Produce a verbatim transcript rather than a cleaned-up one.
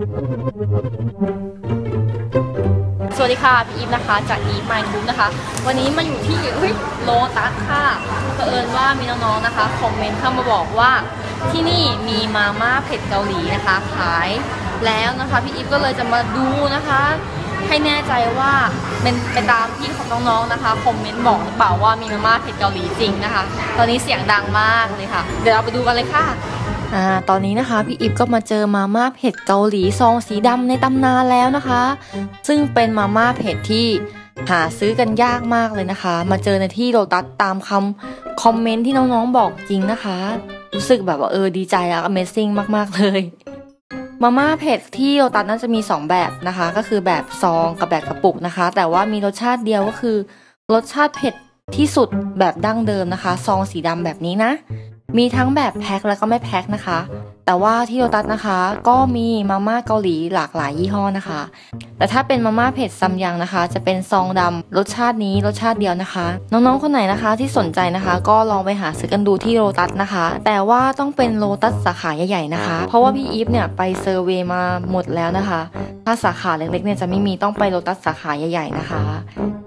สวัสดีค่ะพี่อีฟนะคะจากอีฟมายกรุ๊ปนะคะวันนี้มาอยู่ที่โลตัสค่ะเผอิญว่ามีน้องๆนะคะคอมเมนต์เข้ามาบอกว่าที่นี่มีมาม่าเผ็ดเกาหลีนะคะขายแล้วนะคะพี่อีฟก็เลยจะมาดูนะคะให้แน่ใจว่าเป็นไปตามที่ของน้องๆนะคะคอมเมนต์บอกหรือเปล่าว่ามีมาม่าเผ็ดเกาหลีจริงนะคะตอนนี้เสียงดังมากเลยค่ะเดี๋ยวเราไปดูกันเลยค่ะอ่าตอนนี้นะคะพี่อิฟก็มาเจอมาม่าเผ็ดเกาหลีซองสีดำในตำนานแล้วนะคะซึ่งเป็นมาม่าเผ็ดที่หาซื้อกันยากมากเลยนะคะมาเจอในที่โลตัสตามคำคอมเมนต์ที่น้องๆบอกจริงนะคะรู้สึกแบบว่าเออดีใจอะ Amazing มากๆเลยมาม่าเผ็ดที่โลตัสน่าจะมีสองแบบนะคะก็คือแบบซองกับแบบกระปุกนะคะแต่ว่ามีรสชาติเดียวก็คือรสชาติเผ็ดที่สุดแบบดั้งเดิมนะคะซองสีดำแบบนี้นะมีทั้งแบบแพ็คแล้วก็ไม่แพ็คนะคะแต่ว่าที่โลตัสนะคะก็มีมาม่าเกาหลีหลากหลายยี่ห้อนะคะแต่ถ้าเป็นมาม่าเผ็ดซัมยังนะคะจะเป็นซองดำรสชาตินี้รสชาติเดียวนะคะน้องๆคนไหนนะคะที่สนใจนะคะก็ลองไปหาซื้อกันดูที่โลตัสนะคะแต่ว่าต้องเป็นโลตัสสาขาใหญ่ๆนะคะเพราะว่าพี่อีฟเนี่ยไปเซอร์เวย์มาหมดแล้วนะคะถ้าสาขาเล็กๆเนี่ยจะไม่มีต้องไปโลตัสสาขาใหญ่ๆนะคะ